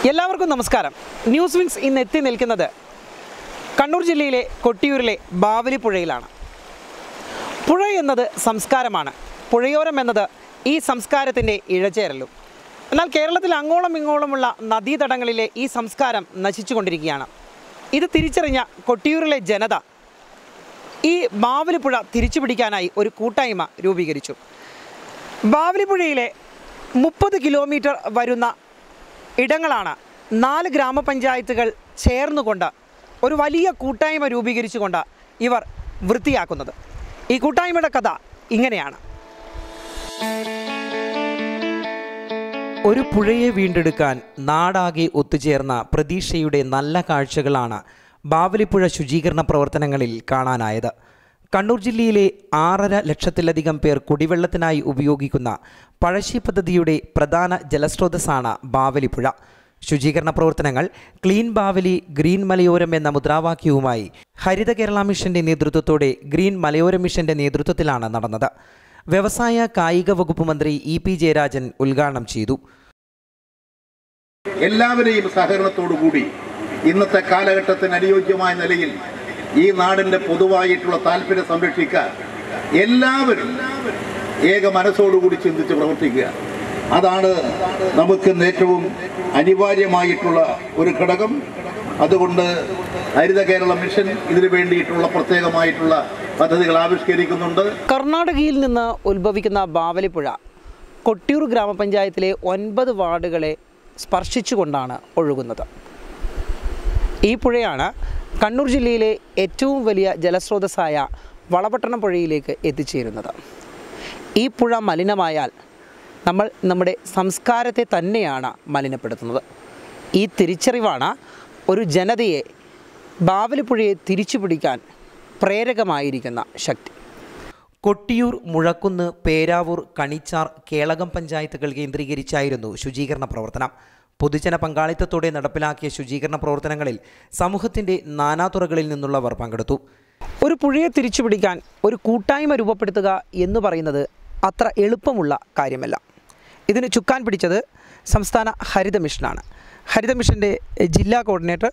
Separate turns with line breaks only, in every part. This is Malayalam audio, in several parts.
എല്ലാവർക്കും നമസ്കാരം. ന്യൂസ് വിങ്സ് ഇന്ന് എത്തി നിൽക്കുന്നത് കണ്ണൂർ ജില്ലയിലെ കൊട്ടിയൂരിലെ ബാവലിപ്പുഴയിലാണ്. പുഴ എന്നത് സംസ്കാരമാണ്. പുഴയോരം എന്നത് ഈ സംസ്കാരത്തിൻ്റെ ഇഴചേരലും. എന്നാൽ കേരളത്തിൽ അങ്ങോളം ഇങ്ങോളമുള്ള നദീതടങ്ങളിലെ ഈ സംസ്കാരം നശിച്ചുകൊണ്ടിരിക്കുകയാണ്. ഇത് തിരിച്ചറിഞ്ഞ കൊട്ടിയൂരിലെ ജനത ഈ ബാവലിപ്പുഴ തിരിച്ചു പിടിക്കാനായി ഒരു കൂട്ടായ്മ രൂപീകരിച്ചു. ബാവലിപ്പുഴയിലെ 30 കിലോമീറ്റർ വരുന്ന ഇടങ്ങളാണ് 4 ഗ്രാമപഞ്ചായത്തുകൾ ചേർന്നുകൊണ്ട് ഒരു വലിയ കൂട്ടായ്മ രൂപീകരിച്ചുകൊണ്ട് ഇവർ വൃത്തിയാക്കുന്നത്. ഈ കൂട്ടായ്മയുടെ കഥ ഇങ്ങനെയാണ്. ഒരു പുഴയെ വീണ്ടെടുക്കാൻ നാടാകെ ഒത്തുചേർന്ന പ്രതീക്ഷയുടെ നല്ല കാഴ്ചകളാണ് ബാവലിപ്പുഴ ശുചീകരണ പ്രവർത്തനങ്ങളിൽ കാണാനായത്. കണ്ണൂർ ജില്ലയിലെ 6.5 ലക്ഷത്തിലധികം പേർ കുടിവെള്ളത്തിനായി ഉപയോഗിക്കുന്ന പഴശ്ശി പദ്ധതിയുടെ പ്രധാന ജലസ്രോതസ്സാണ് ബാവലിപ്പുഴ. ശുചീകരണ പ്രവർത്തനങ്ങൾ ക്ലീൻ ബാവലി ഗ്രീൻ മലയോരം എന്ന മുദ്രാവാക്യവുമായി ഹരിത കേരള മിഷന്റെ നേതൃത്വത്തോടെ ഗ്രീൻ മലയോരം മിഷന്റെ നേതൃത്വത്തിലാണ് നടന്നത്. വ്യവസായ കായിക വകുപ്പ് മന്ത്രി ഇ.പി. ജയരാജൻ ഉദ്ഘാടനം ചെയ്തു.
എല്ലാവരെയും സഹകരണത്തോടുകൂടി ഇന്നത്തെ കാലഘട്ടത്തിന് അനുയോജ്യമായ നിലയിൽ ഈ നാടിൻ്റെ പൊതുവായിട്ടുള്ള താല്പര്യം സംരക്ഷിക്കാൻ എല്ലാവരും ഏക മനസ്സോടുകൂടി ചിന്തിച്ച് പ്രവർത്തിക്കുക. അതാണ് നമുക്ക് ഏറ്റവും അനിവാര്യമായിട്ടുള്ള ഒരു ഘടകം. അതുകൊണ്ട് ഹരിത കേരള മിഷൻ ഇതിനു വേണ്ടിയിട്ടുള്ള പ്രത്യേകമായിട്ടുള്ള പദ്ധതികൾ ആവിഷ്കരിക്കുന്നുണ്ട്.
കർണാടകയിൽ നിന്ന് ഉത്ഭവിക്കുന്ന ബാവലിപ്പുഴ കൊട്ടിയൂർ ഗ്രാമപഞ്ചായത്തിലെ 9 വാർഡുകളെ സ്പർശിച്ചുകൊണ്ടാണ് ഒഴുകുന്നത്. ഈ പുഴയാണ് കണ്ണൂർ ജില്ലയിലെ ഏറ്റവും വലിയ ജലസ്രോതസ്സായ വളപട്ടണം പുഴയിലേക്ക് എത്തിച്ചേരുന്നത്. ഈ പുഴ മലിനമായാൽ നമ്മൾ നമ്മുടെ സംസ്കാരത്തെ തന്നെയാണ് മലിനപ്പെടുത്തുന്നത്. ഈ തിരിച്ചറിവാണ് ഒരു ജനതയെ ബാവലിപ്പുഴയെ തിരിച്ചു പിടിക്കാൻ പ്രേരകമായിരിക്കുന്ന ശക്തി. കൊട്ടിയൂർ, മുഴക്കുന്ന്, പേരാവൂർ, കണിച്ചാർ, കേളകം പഞ്ചായത്തുകൾ കേന്ദ്രീകരിച്ചായിരുന്നു ശുചീകരണ പ്രവർത്തനം. പൊതുജന പങ്കാളിത്തത്തോടെ നടപ്പിലാക്കിയ ശുചീകരണ പ്രവർത്തനങ്ങളിൽ സമൂഹത്തിൻ്റെ നാനാതുറകളിൽ നിന്നുള്ളവർ പങ്കെടുത്തു. ഒരു പുഴയെ തിരിച്ചു പിടിക്കാൻ ഒരു കൂട്ടായ്മ രൂപപ്പെടുത്തുക എന്ന് പറയുന്നത് അത്ര എളുപ്പമുള്ള കാര്യമല്ല. ഇതിന് ചുക്കാൻ പിടിച്ചത് സംസ്ഥാന ഹരിത മിഷനാണ്. ഹരിത മിഷൻ്റെ ജില്ലാ കോർഡിനേറ്റർ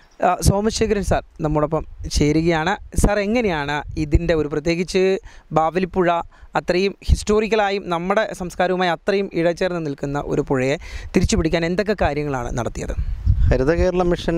സോമശേഖരൻ സാർ നമ്മോടൊപ്പം ചേരുകയാണ്. സാർ, എങ്ങനെയാണ് ഇതിൻ്റെ ഒരു, പ്രത്യേകിച്ച് ബാവലിപ്പുഴ അത്രയും ഹിസ്റ്റോറിക്കലായും നമ്മുടെ സംസ്കാരവുമായി അത്രയും ഇഴചേർന്ന് നിൽക്കുന്ന ഒരു പുഴയെ തിരിച്ചു പിടിക്കാൻ എന്തൊക്കെ കാര്യങ്ങളാണ് നടത്തിയത്?
ഹരിത കേരള മിഷൻ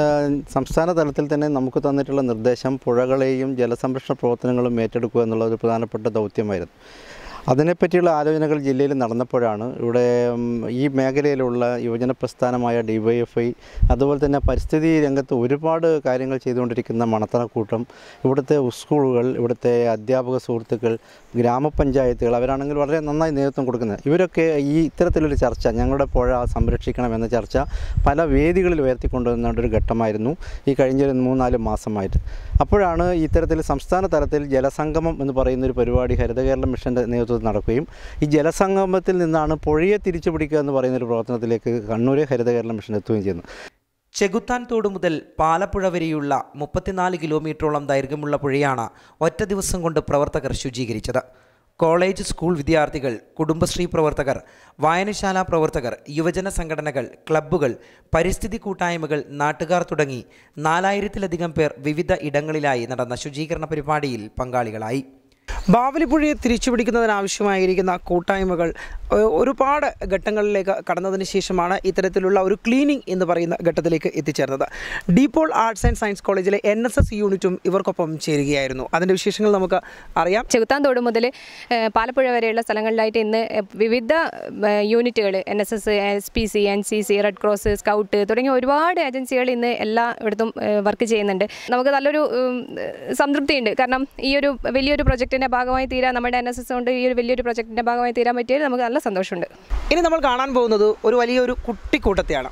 സംസ്ഥാന തലത്തിൽ തന്നെ നമുക്ക് തന്നിട്ടുള്ള നിർദ്ദേശം പുഴകളെയും ജലസംരക്ഷണ പ്രവർത്തനങ്ങളും ഏറ്റെടുക്കുക എന്നുള്ള ഒരു പ്രധാനപ്പെട്ട ദൗത്യമായിരുന്നു. അതിനെപ്പറ്റിയുള്ള ആലോചനകൾ ജില്ലയിൽ നടന്നപ്പോഴാണ് ഇവിടെ ഈ മേഖലയിലുള്ള യുവജന പ്രസ്ഥാനമായ DYFI, അതുപോലെ തന്നെ പരിസ്ഥിതി രംഗത്ത് ഒരുപാട് കാര്യങ്ങൾ ചെയ്തുകൊണ്ടിരിക്കുന്ന മണത്തണക്കൂട്ടം, ഇവിടുത്തെ സ്കൂളുകൾ, ഇവിടുത്തെ അധ്യാപക സുഹൃത്തുക്കൾ, ഗ്രാമപഞ്ചായത്തുകൾ, അവരാണെങ്കിൽ വളരെ നന്നായി നേതൃത്വം കൊടുക്കുന്നത്. ഇവരൊക്കെ ഈ ഇത്തരത്തിലൊരു ചർച്ച, ഞങ്ങളുടെ പുഴ സംരക്ഷിക്കണമെന്ന ചർച്ച പല വേദികളിൽ ഉയർത്തിക്കൊണ്ടുവന്ന ഒരു ഘട്ടമായിരുന്നു ഈ കഴിഞ്ഞ 3-4 മാസമായിട്ട്. അപ്പോഴാണ് ഇത്തരത്തിൽ സംസ്ഥാന തലത്തിൽ ജലസംഗമം എന്ന് പറയുന്നൊരു പരിപാടി ഹരിത കേരള മിഷൻ്റെ നേതൃത്വത്തിൽ നടക്കുകയും ഈ ജലസംഗമത്തിൽ നിന്നാണ് പുഴയെ തിരിച്ചു പിടിക്കുക എന്ന് പറയുന്നൊരു പ്രവർത്തനത്തിലേക്ക് കണ്ണൂർ ഹരിത കേരള മിഷൻ എത്തുകയും ചെയ്യുന്നു.
ചെകുത്താൻ തോട് മുതൽ പാലപ്പുഴ വരെയുള്ള 34 കിലോമീറ്ററോളം ദൈർഘ്യമുള്ള പുഴയാണ് ഒറ്റ ദിവസം കൊണ്ട് പ്രവർത്തകർ ശുചീകരിച്ചത്. കോളേജ്, സ്കൂൾ വിദ്യാർത്ഥികൾ, കുടുംബശ്രീ പ്രവർത്തകർ, വായനശാല പ്രവർത്തകർ, യുവജന സംഘടനകൾ, ക്ലബ്ബുകൾ, പരിസ്ഥിതി കൂട്ടായ്മകൾ, നാട്ടുകാർ തുടങ്ങി 4000-ലധികം പേർ വിവിധ ഇടങ്ങളിലായി നടന്ന ശുചീകരണ പരിപാടിയിൽ പങ്കാളികളായി. ബാവലിപ്പുഴയെ തിരിച്ചുപിടിക്കുന്നതിനാവശ്യമായിരിക്കുന്ന കൂട്ടായ്മകൾ ഒരുപാട് ഘട്ടങ്ങളിലേക്ക് കടന്നതിന് ശേഷമാണ് ഇത്തരത്തിലുള്ള ഒരു ക്ലീനിങ് എന്ന് പറയുന്ന ഘട്ടത്തിലേക്ക് എത്തിച്ചേർന്നത്. ഡീപോൾ ആർട്സ് ആൻഡ് സയൻസ് കോളേജിലെ NSS യൂണിറ്റും ഇവർക്കൊപ്പം ചേരുകയായിരുന്നു. അതിൻ്റെ വിശേഷങ്ങൾ നമുക്ക് അറിയാം.
ചെകുത്താൻ തോട് മുതൽ പാലപ്പുഴ വരെയുള്ള സ്ഥലങ്ങളിലായിട്ട് ഇന്ന് വിവിധ യൂണിറ്റുകൾ, NSS, SPC, NCC, red cross, scout തുടങ്ങിയ ഒരുപാട് ഏജൻസികൾ ഇന്ന് എല്ലായിടത്തും വർക്ക് ചെയ്യുന്നുണ്ട്. നമുക്ക് നല്ലൊരു സംതൃപ്തിയുണ്ട്. കാരണം ഈ ഒരു വലിയൊരു പ്രൊജക്റ്റിൻ്റെ ഭാഗമായി തീരാൻ, നമ്മുടെ NSS കൊണ്ട് ഈ ഒരു വലിയൊരു പ്രൊജക്റ്റിൻ്റെ ഭാഗമായി തീരാൻ പറ്റിയത് നമുക്ക് നല്ല സന്തോഷമുണ്ട്.
ഇനി നമ്മൾ കാണാൻ പോകുന്നത് ഒരു വലിയൊരു കുട്ടിക്കൂട്ടത്തെയാണ്.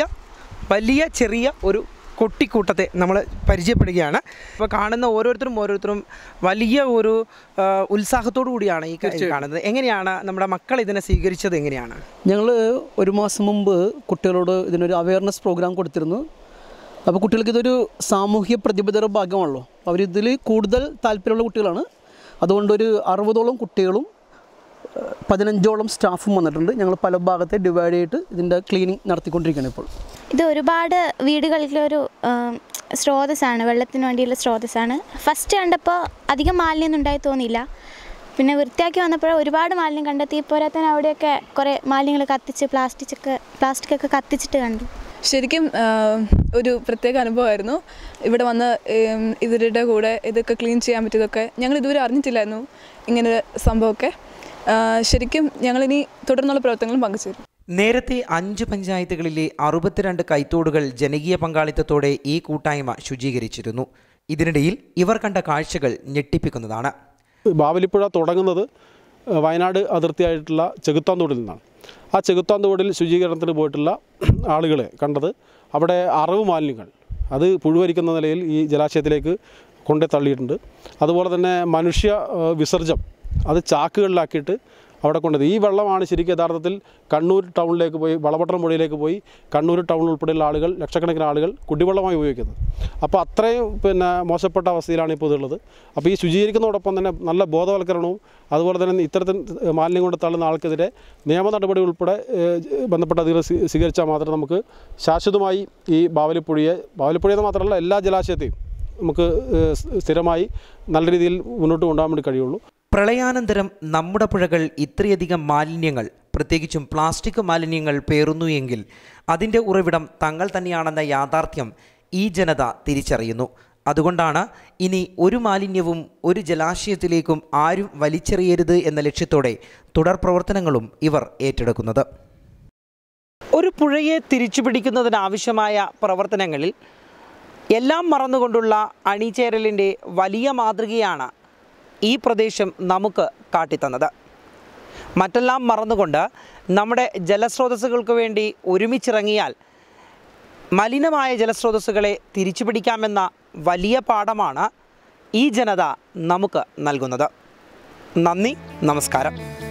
വലിയ ചെറിയ ഒരു കുട്ടിക്കൂട്ടത്തെ നമ്മൾ പരിചയപ്പെടുകയാണ്. അപ്പോൾ കാണുന്ന ഓരോരുത്തരും വലിയ ഒരു ഉത്സാഹത്തോടു കൂടിയാണ് ഈ കാണുന്നത്. എങ്ങനെയാണ് നമ്മുടെ മക്കൾ ഇതിനെ സ്വീകരിച്ചത്? എങ്ങനെയാണ്?
ഞങ്ങൾ 1 മാസം മുമ്പ് കുട്ടികളോട് ഇതിനൊരു അവയർനെസ് പ്രോഗ്രാം കൊടുത്തിരുന്നു. അപ്പോൾ കുട്ടികൾക്ക് ഇതൊരു സാമൂഹ്യ പ്രതിബദ്ധത ഭാഗമാണല്ലോ. അവരിതിൽ കൂടുതൽ താല്പര്യമുള്ള കുട്ടികളാണ്. അതുകൊണ്ടൊരു 60ഓളം കുട്ടികളും 15ഓളം സ്റ്റാഫും വന്നിട്ടുണ്ട്. ഞങ്ങൾ പല ഭാഗത്തെ ഡിവൈഡ് ചെയ്തിട്ട് ഇതിൻ്റെ ക്ലീനിങ് നടത്തിക്കൊണ്ടിരിക്കുകയാണ് ഇപ്പോൾ.
ഇത് ഒരുപാട് വീടുകളിലൊരു സ്രോതസ്സാണ്, വെള്ളത്തിന് വേണ്ടിയുള്ള സ്രോതസ്സാണ്. ഫസ്റ്റ് കണ്ടപ്പോൾ അധികം മാലിന്യമൊന്നും ഉണ്ടായി തോന്നിയില്ല. പിന്നെ വൃത്തിയാക്കി വന്നപ്പോൾ ഒരുപാട് മാലിന്യം കണ്ടെത്തി. പോരാത്തന്നെ അവിടെയൊക്കെ കുറേ മാലിന്യങ്ങൾ കത്തിച്ച് പ്ലാസ്റ്റിക്കൊക്കെ കത്തിച്ചിട്ട് കണ്ടു.
ശരിക്കും ഒരു പ്രത്യേക അനുഭവമായിരുന്നു. ഇവിടെ വന്ന് ഇവരുടെ കൂടെ ഇതൊക്കെ ക്ലീൻ ചെയ്യാൻ പറ്റിയതൊക്കെ ഞങ്ങൾ ഇതുവരെ അറിഞ്ഞിട്ടില്ലായിരുന്നു. ഇങ്ങനെ സംഭവമൊക്കെ ശരിക്കും ഞങ്ങളിനി തുടർന്നുള്ള പ്രവർത്തനങ്ങളും പങ്കുചേരും.
നേരത്തെ 5 പഞ്ചായത്തുകളിലെ 62 കൈത്തോടുകൾ ജനകീയ പങ്കാളിത്തത്തോടെ ഈ കൂട്ടായ്മ ശുചീകരിച്ചിരുന്നു. ഇതിനിടയിൽ ഇവർ കണ്ട കാഴ്ചകൾ ഞെട്ടിപ്പിക്കുന്നതാണ്.
ബാവലിപ്പുഴ തുടങ്ങുന്നത് വയനാട് അതിർത്തിയായിട്ടുള്ള ചെകുത്താന്തോടിൽ നിന്നാണ്. ആ ചെകുത്താന്തോടിൽ ശുചീകരണത്തിന് പോയിട്ടുള്ള ആളുകളെ കണ്ടത് അവിടെ അറവ് മാലിന്യങ്ങൾ അത് പുഴുവരിക്കുന്ന നിലയിൽ ഈ ജലാശയത്തിലേക്ക് കൊണ്ടു തള്ളിയിട്ടുണ്ട്. അതുപോലെ തന്നെ മനുഷ്യ വിസർജ്യം അത് ചാക്കുകളിലാക്കിയിട്ട് അവിടെ കൊണ്ടത്. ഈ വെള്ളമാണ് ശരിക്കും യഥാർത്ഥത്തിൽ കണ്ണൂർ ടൗണിലേക്ക് പോയി വളപട്ടണം പുഴയിലേക്ക് പോയി കണ്ണൂർ ടൗൺ ഉൾപ്പെടെയുള്ള ആളുകൾ, ലക്ഷക്കണക്കിന് ആളുകൾ കുടിവെള്ളമായി ഉപയോഗിക്കുന്നത്. അപ്പോൾ അത്രയും മോശപ്പെട്ട അവസ്ഥയിലാണ് ഇപ്പോൾ ഇതുള്ളത്. അപ്പോൾ ഈ ശുചീകരിക്കുന്നതോടൊപ്പം തന്നെ നല്ല ബോധവൽക്കരണവും അതുപോലെ തന്നെ ഇത്തരത്തിൽ മാലിന്യം കൊണ്ട് തള്ളുന്ന ആൾക്കെതിരെ നിയമ നടപടി ഉൾപ്പെടെ ബന്ധപ്പെട്ട അധികൃതർ സ്വീകരിച്ചാൽ മാത്രമേ നമുക്ക് ശാശ്വതമായി ഈ ബാവലിപ്പുഴയെന്ന് മാത്രമല്ല എല്ലാ ജലാശയത്തെയും നമുക്ക് സ്ഥിരമായി നല്ല രീതിയിൽ മുന്നോട്ട് കൊണ്ടുപോകാൻ വേണ്ടി കഴിയുള്ളൂ.
പ്രളയാനന്തരം നമ്മുടെ പുഴകൾ ഇത്രയധികം മാലിന്യങ്ങൾ, പ്രത്യേകിച്ചും പ്ലാസ്റ്റിക് മാലിന്യങ്ങൾ പേറുന്നു എങ്കിൽ അതിൻ്റെ ഉറവിടം തങ്ങൾ തന്നെയാണെന്ന യാഥാർത്ഥ്യം ഈ ജനത തിരിച്ചറിയുന്നു. അതുകൊണ്ടാണ് ഇനി ഒരു മാലിന്യവും ഒരു ജലാശയത്തിലേക്കും ആരും വലിച്ചെറിയരുത് എന്ന ലക്ഷ്യത്തോടെ തുടർ പ്രവർത്തനങ്ങളും ഇവർ ഏറ്റെടുക്കുന്നത്. ഒരു പുഴയെ തിരിച്ചുപിടിക്കുന്നതിനാവശ്യമായ പ്രവർത്തനങ്ങളിൽ എല്ലാം മറന്നുകൊണ്ടുള്ള അണിചേരലിൻ്റെ വലിയ മാതൃകയാണ് ഈ പ്രദേശം നമുക്ക് കാട്ടിത്തന്നത്. മറ്റെല്ലാം മറന്നുകൊണ്ട് നമ്മുടെ ജലസ്രോതസ്സുകൾക്ക് വേണ്ടി ഒരുമിച്ചിറങ്ങിയാൽ മലിനമായ ജലസ്രോതസ്സുകളെ തിരിച്ചുപിടിക്കാമെന്ന വലിയ പാഠമാണ് ഈ ജനത നമുക്ക് നൽകുന്നത്. നന്ദി, നമസ്കാരം.